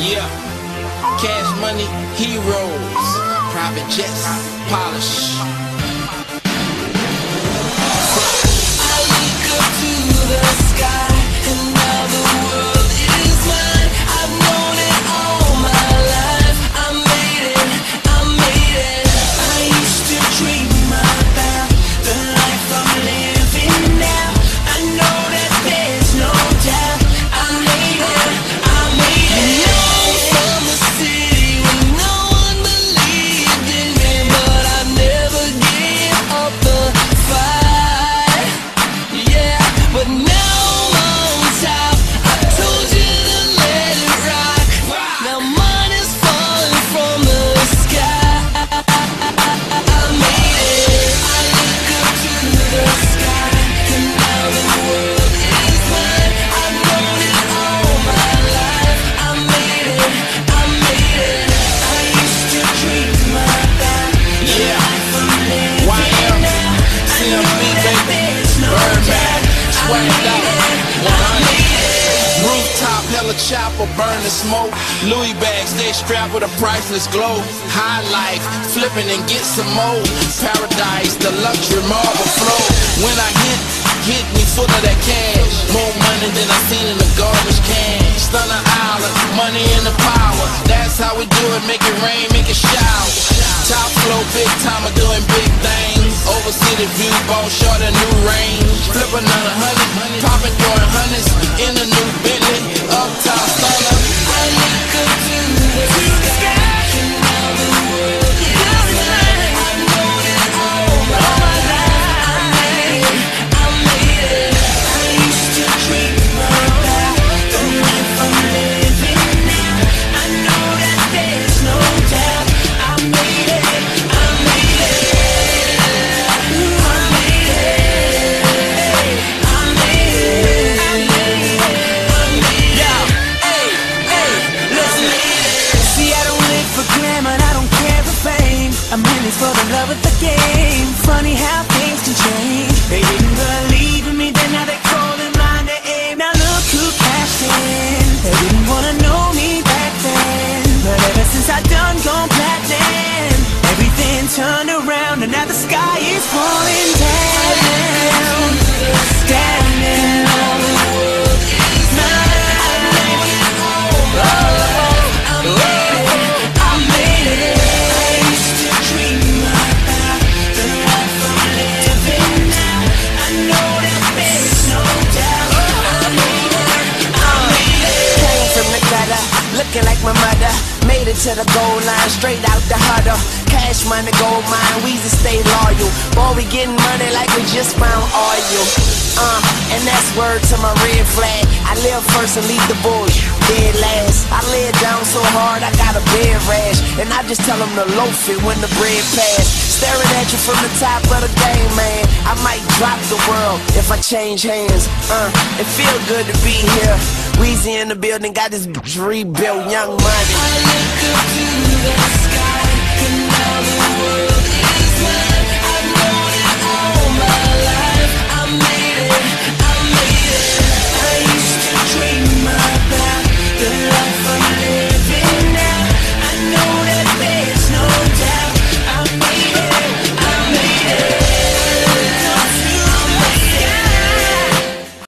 Yeah, cash money, heroes, private jets, polish. I look up to the sky, and now the world is mine. I've known it all my life. I made it, I made it. I used to dream about the life I'm living now. I know that there's no doubt. I made it, I made it. I'm from the city where no one believed in me, but I never gave up the fight. Yeah, but now I'm on top. I told you to let it rock. Now mine is falling from the sky. I made it. I look up to the sky, and now the world is mine. I've known it all my life. I made it, I made it. I used to dream about the life I'm living now. I know that there's no doubt. Swagged out, 100. Rooftop, hella chopper, burning smoke. Louis bags, they strapped with a priceless glow. High life, flipping and get some more. Paradise, the luxury marble flow. When I hit me full of that cash. More money than I seen in the garbage can. Stunner Island, money and the power. That's how we do it, make it rain, make it shower. Top flow, big timer, doing big things. Over city view, ball short, a new range. Flip another 100, popping, throwing hundreds. In a new Bentley, uptown stunner. I look up to the sky, and now the world is mine. I've known it all my life. I made it, I made it. I used to dream about the life I'm living now. I know that there's no doubt. I made it, I made it. I made it, I made it, I made it. See, I don't live for glamour, I don't care for fame. I'm in this for the love of the game. Funny how things can change. They didn't believe in me, then now they calling my name. Now look who cashed in. They didn't wanna know me back then, but ever since I done gone platinum, everything turned around, and now the sky is falling down. Standing on the world is mine. I made it. I used to dream about the life I'm living now. I know that there's no doubt. I made it, I made it. Came from the gutter, looking like my mother. Made it to the goal line, straight out the huddle. Cash money, gold mine, we just stay loyal. Boy, we getting money like we just found oil. And that's word to my red flag. I live first and leave the bush dead last. I lay it down so hard I got a bed rash, and I just tell them to loaf it when the bread pass. Staring at you from the top of the game, man. I might drop the world if I change hands. It feel good to be here. Weezy in the building, got this rebuilt Young Money. I look up to the sky.